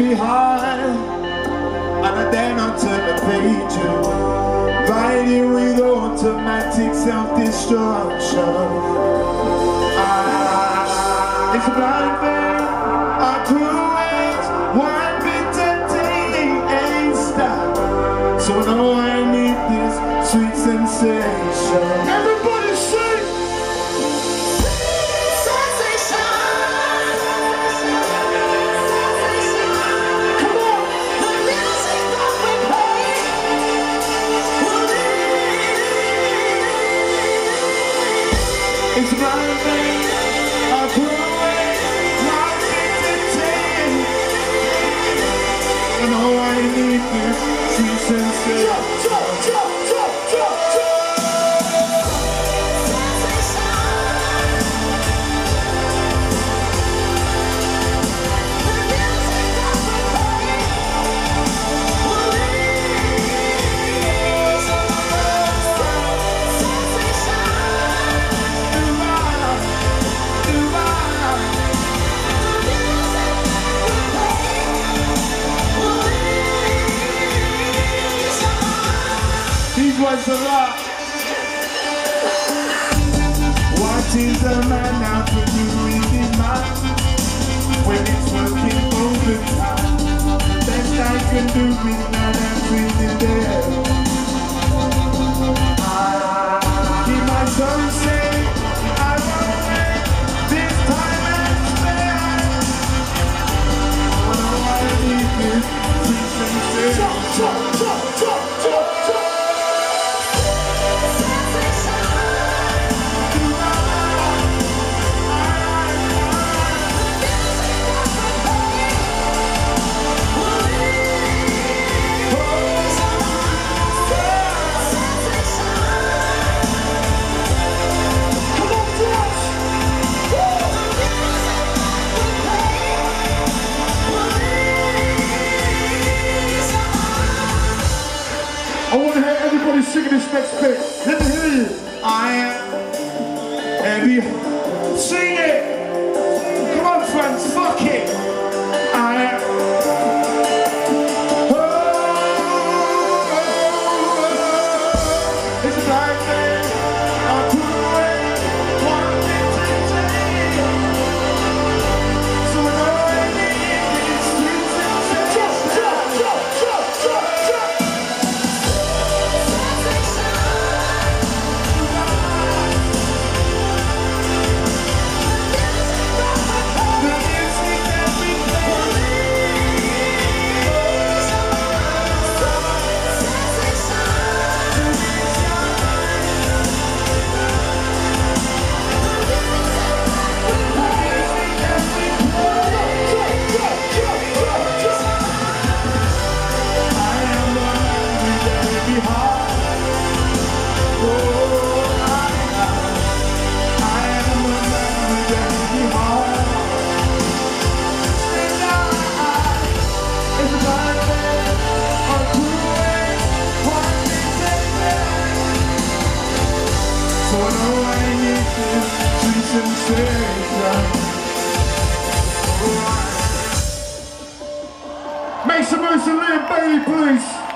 behind, and I dare not turn the pages. Riding with automatic self-destruction. It's a blind thing, I couldn't. One bit tempting ain't stop. So now I need this sweet sensation. Everybody sing! It's a blind thing, I couldn't wait, one bit tempting. And all I need is sweet sensation. What's a lot? What is a man now to do with his mind when it's working overtime? The best I can do is not breathing there. Keep my soul safe, I won't wait this time and spare. All I need is sweet sensation. I want to hear everybody singing this next bit. Let me hear you. I am heavy. Sing it! Come on, friends, fuck it! I am. It's a blind thing. I couldn't wait. One thing to take. So all I need is sweet sensation. Make some noise for Liam Bailey, please.